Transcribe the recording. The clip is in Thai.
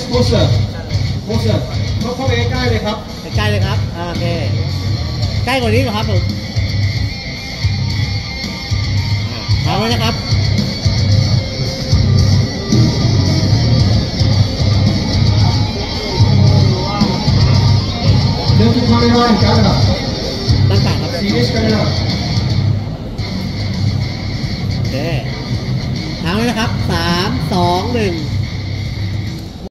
closer closer เข้าไปใกล้เลยครับใกล้เลยครับโอเคใกล้กว่านี้ครับผมพร้อมแล้วนะครับ Gentle camera and camera ตั้งแต่ครับ serious camera โอเคพร้อมแล้วนะครับ3 2 1